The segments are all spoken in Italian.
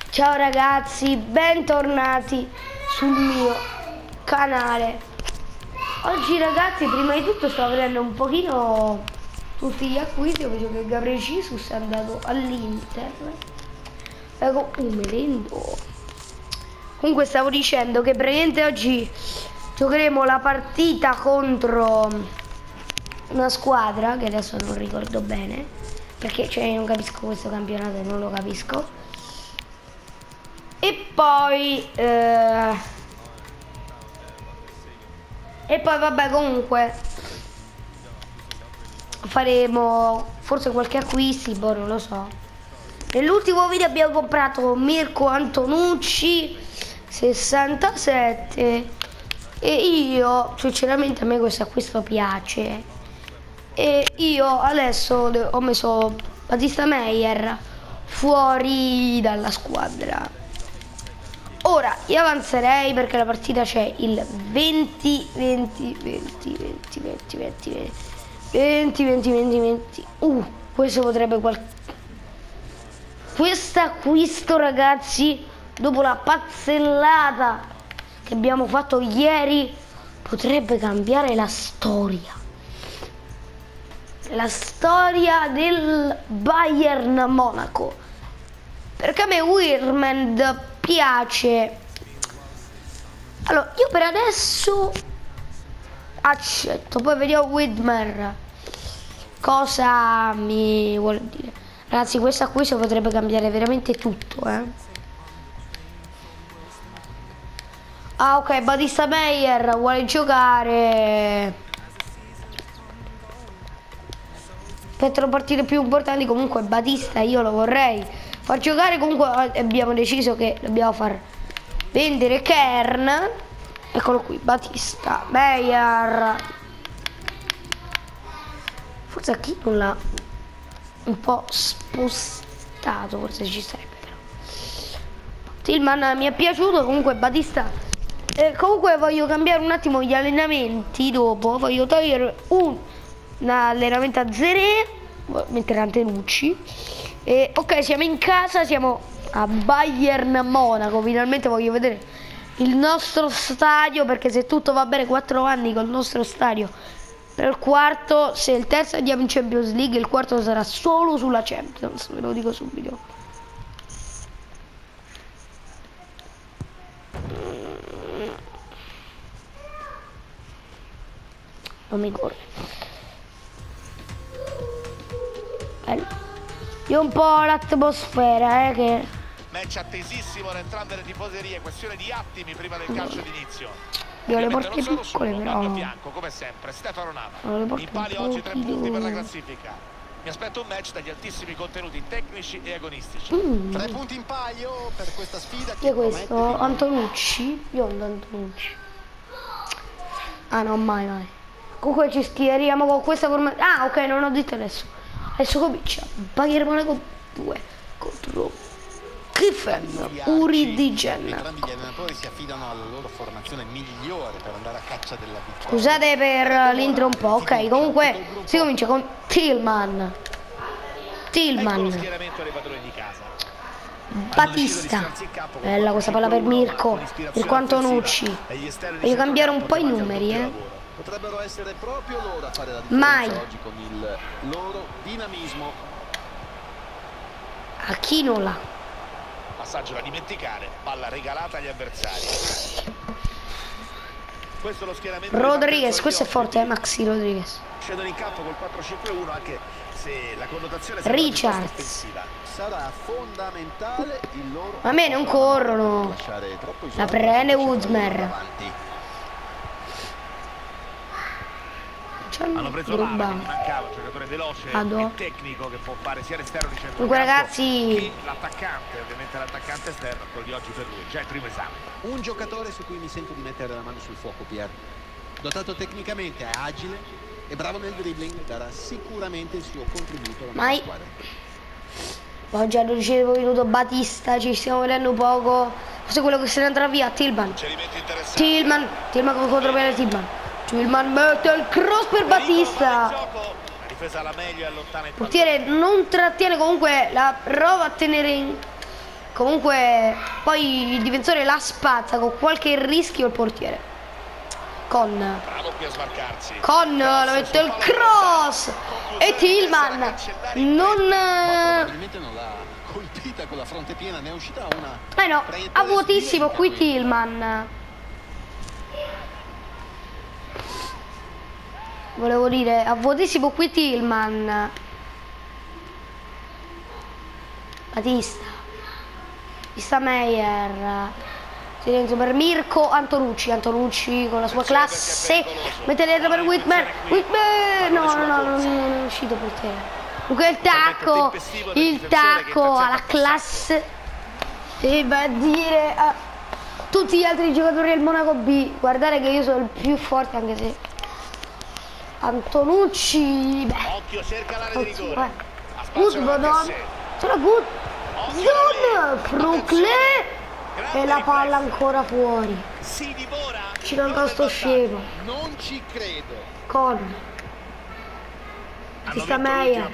Ciao ragazzi, bentornati sul mio canale. Oggi ragazzi, prima di tutto sto vedendo un pochino tutti gli acquisti. Ho visto che Gabriel Jesus è andato all'Inter. Ecco, merendo. Comunque stavo dicendo che praticamente oggi giocheremo la partita contro una squadra che adesso non ricordo bene, perché cioè non capisco questo campionato e non lo capisco. E poi vabbè, comunque faremo forse qualche acquisti, boh, non lo so. Nell'ultimo video abbiamo comprato Mirko Antonucci 67 e io sinceramente a me questo acquisto piace e io adesso ho messo Battista Meyer fuori dalla squadra. Ora io avanzerei perché la partita c'è il 20. Questo potrebbe questo acquisto ragazzi, dopo la pazzellata che abbiamo fatto ieri, potrebbe cambiare la storia. La storia del Bayern Monaco. Perché a me Wirmend piace. Allora io per adesso accetto, poi vediamo Widmer cosa mi vuole dire. Ragazzi, questo acquisto potrebbe cambiare veramente tutto, Ah, ok, Battista Meyer vuole giocare per le partite più importanti. Comunque Battista io lo vorrei far giocare. Comunque abbiamo deciso che dobbiamo far vendere Kern. Eccolo qui, Battista Meyer. Forse a chi non l'ha un po' spostato, forse ci sarebbe, però Tillman mi è piaciuto. Comunque Battista comunque voglio cambiare un attimo gli allenamenti. Dopo voglio togliere un allenamento a Zeré, mettere Antenucci. Ok, siamo in casa, siamo a Bayern Monaco. Finalmente voglio vedere il nostro stadio, perché se tutto va bene 4 anni col nostro stadio. Per il quarto, se il terzo andiamo in Champions League, il quarto sarà solo sulla Champions, ve lo dico subito. Non mi corre. Bello. Io un po' l'atmosfera, che match attesissimo da entrambe le tifoserie, questione di attimi prima del calcio d'inizio. Io le porto piccole, però bianco, come sempre, Stefano Nava. In palio oggi 3 punti per la classifica. Mi aspetto un match dagli altissimi contenuti tecnici e agonistici. 3 punti in palio per questa sfida. Io questo, Antonucci, biondo Antonucci. Ah no, mai. Comunque ci schieriamo con questa formazione. Ah, ok, non ho detto adesso. Adesso comincia Bayern Monaco 2 contro Kiffen Uridigen. Entrambi gli allenatori si affidano alla loro formazione migliore per andare a caccia della vittoria. Scusate per l'intro un po', ok. Comunque si comincia con Tillman. Ecco lo schieramento dei padroni di casa. Battista. Bella questa palla per Mirko Antonucci. Voglio cambiare un po' i numeri, Potrebbero essere proprio loro a fare la Mai. differenza oggi con il loro dinamismo. Achinola. Passaggio da dimenticare, palla regalata agli avversari. Questo è lo schieramento. Rodriguez, questo è forte, Maxi Rodriguez. Scendono in campo col 4-5-1, anche se la connotazione Richards. Sarà fondamentale il loro. A me non corrono. La prende Woodmer. Hanno preso Lara, che gli mancava un giocatore veloce e tecnico che può fare sia l'esterno di centrocampo. Dunque ragazzi, l'attaccante, ovviamente l'attaccante esterno, quello di oggi per lui, già il primo esame. Un giocatore su cui mi sento di mettere la mano sul fuoco, Pier. Dotato tecnicamente, è agile e bravo nel dribbling, darà sicuramente il suo contributo alla nostra squadra. Oggi al 12° minuto Battista, ci stiamo vedendo poco. Forse quello che se ne andrà via, Tillman con contropiede Tillman mette il cross per Battista. Difesa alla meglio e allontana il portiere non trattiene, comunque la prova a tenere Comunque poi il difensore la spazza con qualche rischio il portiere. Con lo mette il cross e Tillman non probabilmente non l'ha colpita con la fronte piena, ne è uscita una. no, a vuotissimo qui Tillman. Volevo dire, a vuotissimo qui Tillman. Batista Meyer. Silenzio per Mirko Antonucci con la sua classe. Mette dentro per Whitmer. No, non è uscito portiere. Comunque il tacco alla classe. E va a dire a tutti gli altri giocatori del Monaco B: guardate che io sono il più forte, anche se Antonucci, occhio, cerca l'area di rigore. Frucle e la palla ancora fuori. Ci manca sto scemo. Non ci credo. Con Batista Meyer.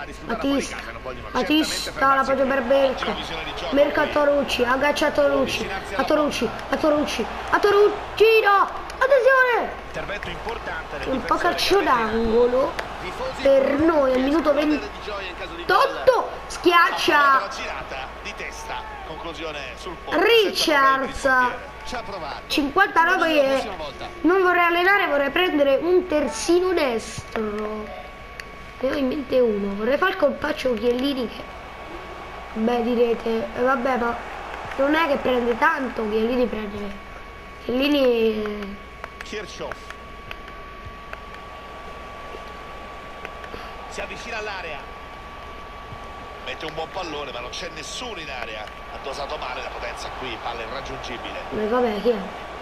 Batista la prende per Belca. Merca Torucci, aggancia Torucci. No! Attenzione! Intervento importante. Un po' calcio d'angolo per noi al minuto 28. Schiaccia Richards. 59 che non vorrei allenare, vorrei prendere un terzino destro. Ne ho in mente uno. Vorrei fare il colpaccio Chiellini che, beh, direte, vabbè, ma non è che prende tanto. Chiellini Kirchhoff si avvicina all'area, mette un buon pallone ma non c'è nessuno in area, ha dosato male la potenza qui, palla irraggiungibile. Vabbè, chi è?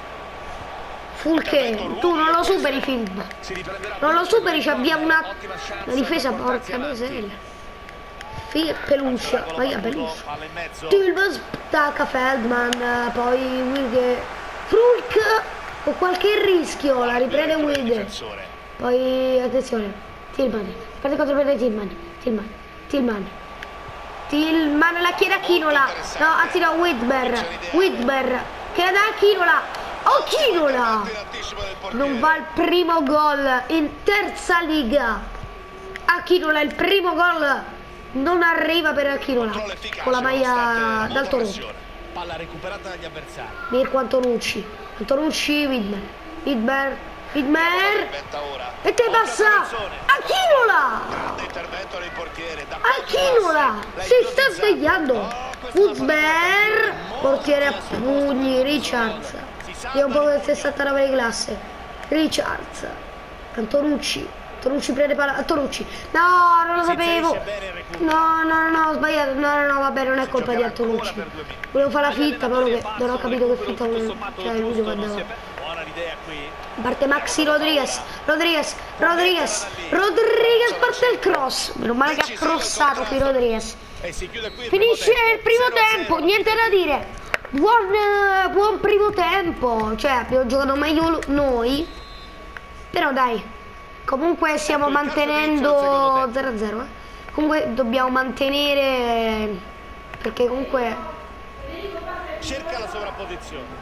Fulche, tu non lo superi film, non lo superi, abbiamo una difesa, porca miseria. Peluccia, vai a Peluccia. Tillman stacca Feldman, poi Wilke, Fulk con qualche rischio, la riprende Wilde. Poi attenzione, Tillman, parte contropiede Tillman la chiede a Chinola. No, anzi no, Whitmer che la dà a Chinola. Oh, Chinola non va il primo gol in terza liga. A Chinola il primo gol non arriva per Chinola con la maglia dal Toro. Palla recuperata dagli avversari. Mirko Antonucci, Whitmer e te passa a Chinola. A Chinola si sta svegliando. Whitmer, portiere a pugni. Richards, io un po' del 69 di classe. Richards, Antonucci prende palla. Antonucci, no, non lo sapevo. No, ho sbagliato. No, vabbè, non è colpa di Antonucci. Volevo fare la fitta, però che non ho capito che fitta volevo. Cioè il video andava. Parte Maxi Rodriguez parte il cross. Meno male che ha crossato qui Rodriguez. Finisce il primo tempo, niente da dire. Buon primo tempo. Cioè abbiamo giocato meglio noi. Però dai, comunque stiamo mantenendo 0-0. Comunque dobbiamo mantenere, perché comunque cerca la sovrapposizione.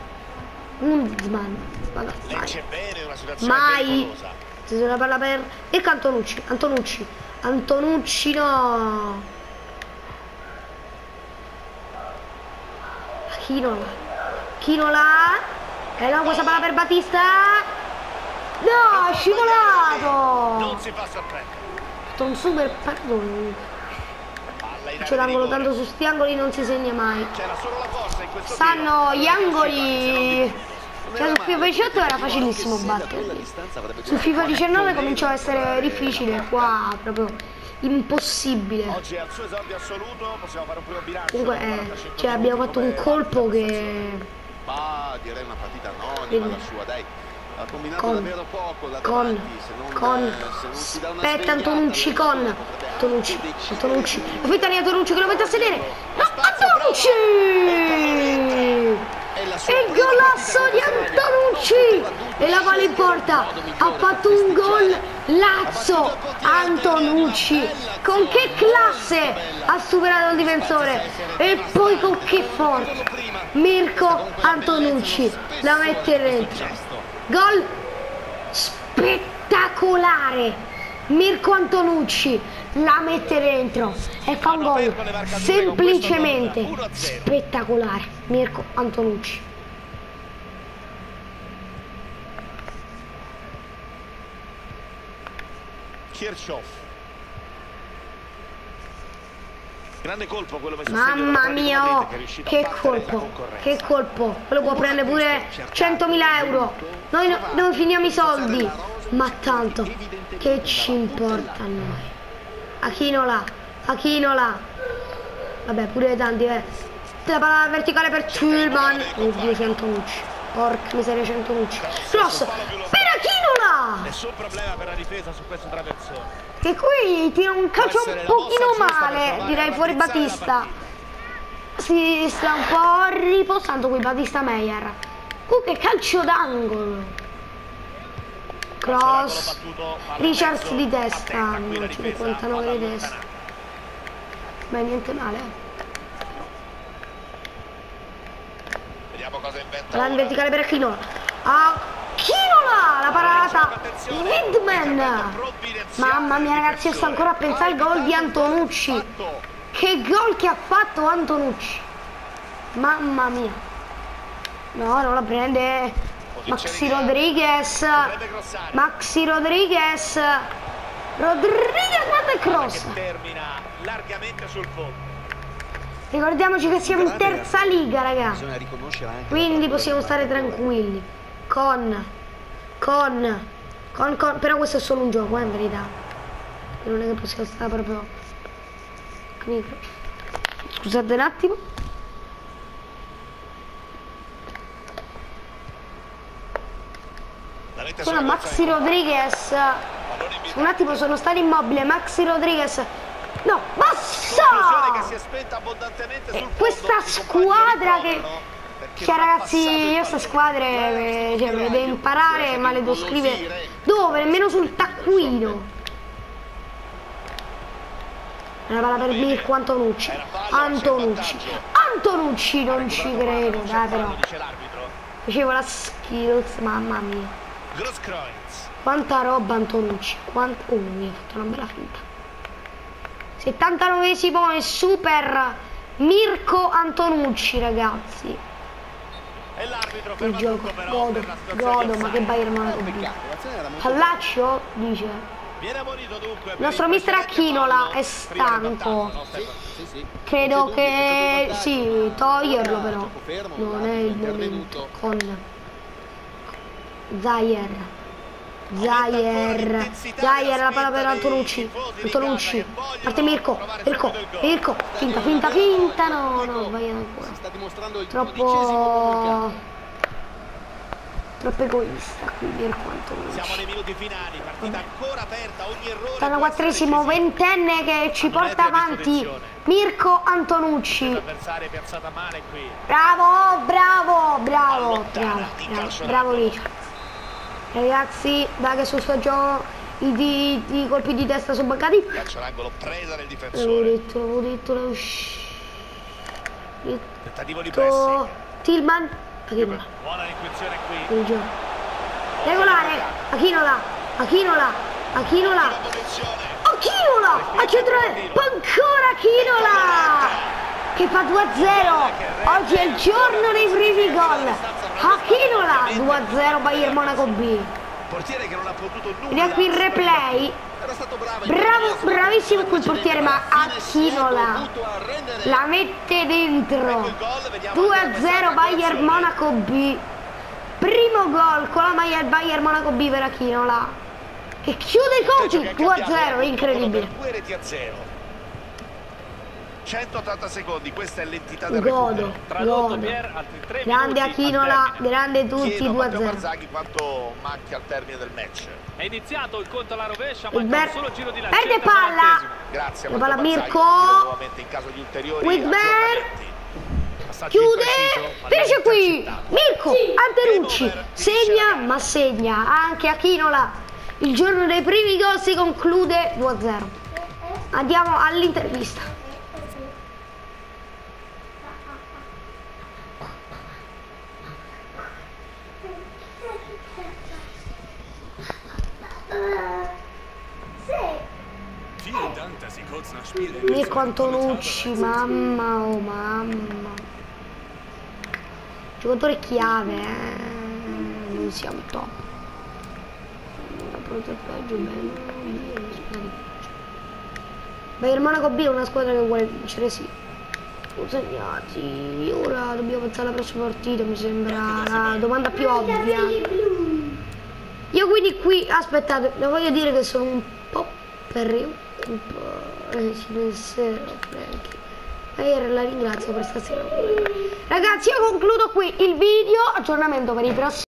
Legge bene una situazione pericolosa. Se la palla per e Antonucci no. Chinola e no, questa palla per Batista. No, è scivolato. Non si fa sorprendere. Un super pardon. C'è l'angolo, tanto su sti angoli non si segna mai. Sanno gli angoli. Cioè su FIFA 18 era facilissimo batterli. Su FIFA 19 cominciava a essere difficile. Qua proprio impossibile. Oggi al suo esordio assoluto possiamo fare un primo bilancio. Comunque cioè abbiamo fatto un colpo che, ma direi una partita anonima la sua, dai. Ha combinato davvero poco là davanti, se non si dà una aspetta, Antonucci Antonucci aspetta di Antonucci che lo mette a sedere. No, Antonucci e il golasso di Antonucci e la palla in porta. Ha fatto un gol Lazzo Antonucci, con che classe ha superato il difensore e poi con che forza Mirko Antonucci la mette dentro. Gol spettacolare, Mirko Antonucci la mette dentro e fa un gol semplicemente spettacolare, Mirko Antonucci. Kirchhoff. Grande colpo quello messo. Mamma mia, oh, che colpo, quello può prendere pure 100.000 euro. Noi non finiamo i soldi, ma tanto che ci importa a noi. Achinola, vabbè, pure tanti, la palla verticale per Tillman. Oddio, Antonucci, porca miseria, Antonucci. Cross per Achinola. Nessun problema per la difesa su questo traversone. Che qui tira un calcio un pochino male, direi, fuori Battista. Si sta un po' riposando qui Battista Meyer. Che calcio d'angolo. Cross. Richards di testa, 59 di testa. Beh, niente male. Vediamo cosa inventa. La verticale per Achinola. Achinola, la parata Lidman. Mamma mia ragazzi, io sto ancora a pensare al gol di Antonucci. Che gol che ha fatto Antonucci. Mamma mia. No, non la prende Maxi Rodriguez. Rodriguez manda il cross. Termina largamente sul fondo. Ricordiamoci che siamo in terza liga, ragazzi. Quindi possiamo stare tranquilli. Però questo è solo un gioco, in verità. Non è che possiamo stare proprio. Scusate un attimo. Sono Maxi Rodriguez. Un attimo, sono stato immobile. Maxi Rodriguez. No, basta! Che si è spenta abbondantemente sul questa squadra che ragazzi, io sta squadra cioè, devo imparare, ma le devo scrivere dove? Nemmeno sul taccuino. Una palla per Mirko Antonucci. Antonucci, non ci credo, dai però. Facevo la skills, mamma mia. Quanta roba Antonucci. Oh, mi ha fatto una bella finta. 79esimo e super Mirko Antonucci, ragazzi. Il gioco, godo, ma che Bayern Monaco B. Pallaccio dice. Il nostro mister Achinola è stanco. Credo che sì, toglierlo però. Non è il momento. Con Zaire, la palla per Antonucci. Parte Mirko. Finta. No, sbagliato ancora. Troppo egoista qui Mirko Antonucci. Siamo nei minuti finali, partita ancora aperta, ogni errore. 94esimo, ventenne che ci porta avanti Mirko Antonucci. L'avversario è piazzata male qui. Bravo Richard. Ragazzi, dai che sto gioco i colpi di testa sono mancati. Calcio l'angolo, presa del difensore. Avevo detto tentativo di pressing. Tillman. Buona intuizione qui. Regolare. Achinola. A centrale. Ancora Achinola. Che fa 2-0. Oggi è il giorno dei primi gol. Achinola 2-0 Bayern Monaco B. Portiere che non ha potuto nulla. Vediamo qui il replay. Bravissimo quel portiere, ma Achinola la mette dentro. 2-0 Bayern Monaco B. Primo gol con la maglia del Bayern Monaco B per Achinola, che chiude i conti. 2-0, incredibile. 2 reti a 0. 180 secondi, questa è l'entità del recupero. Grande Achinola, grande tutti, 2-0. Quanto manca al termine del match. È iniziato il conto alla rovescia, ma un solo giro di lancetta. Perde palla. Grazie a la palla Mirko. Nuovamente in caso di ulteriori chiude, finisce qui. Mirko Antonucci segna, ma segna anche Achinola Il giorno dei primi gol si conclude 2-0. Andiamo all'intervista. Mirko Antonucci, mamma, oh mamma. Giocatore chiave, non siamo top. Bayern Monaco B è una squadra che vuole vincere, sì. Segnati. Ora dobbiamo pensare alla prossima partita, mi sembra la domanda più ovvia. Io quindi qui, aspettate, le voglio dire che sono un po' preoccupato. La ringrazio per stasera. Ragazzi, io concludo qui il video. Aggiornamento per i prossimi.